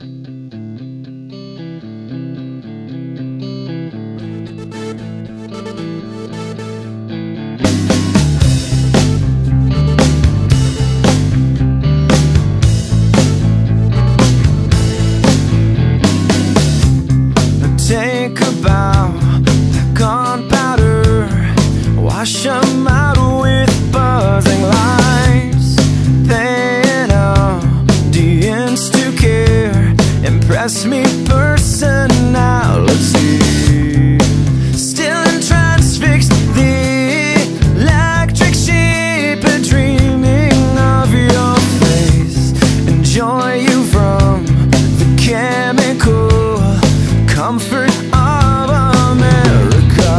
Take a bow, gunpowder, wash them out with buzzing lights. Then audience to care, impress me person now. Let's see. Still transfixed, the electric sheep, dreaming of your face. Enjoy you from the chemical comfort of America.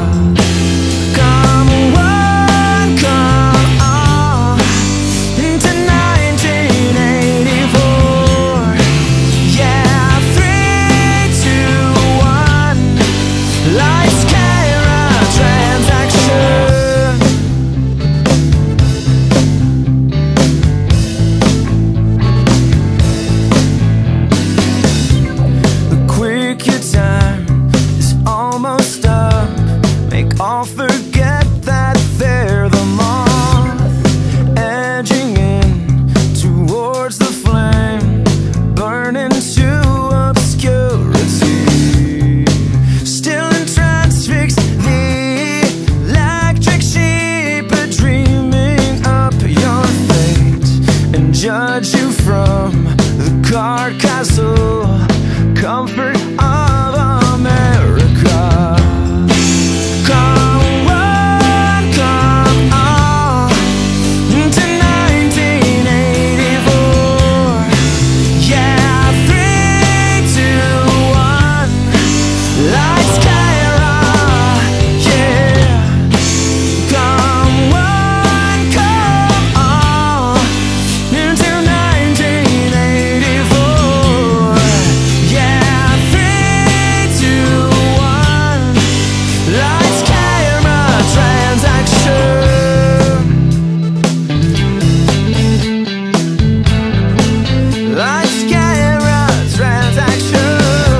Come on, come on to 1984. Yeah, 3, 2, 1. Lights, camera, transaction. Your time is almost up. Make all forget that they're the moth, edging in towards the flame, burning to obscurity. Still transfixed, the electric sheep, dreaming up your fate, and judge you from the card castle comfort of America. Come on to 1984. Yeah, 3, 2, 1. Lights, camera, yeah. Come on into 1984. Yeah, 3, 2, 1. Lights, camera, transaction. Lights, camera, transaction.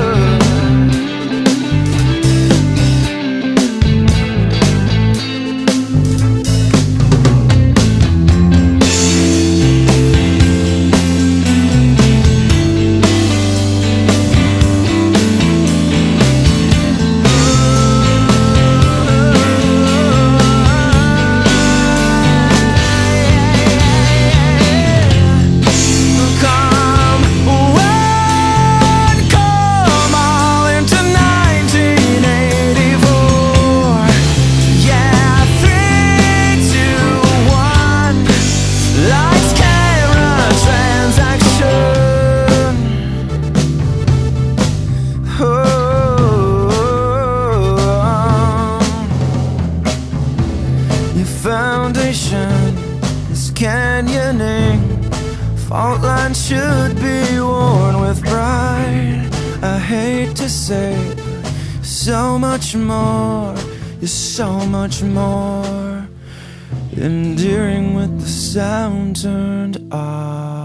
Foundation is canyoning. Fault lines should be worn with pride. I hate to say, so much more, you're so much more endearing with the sound turned off.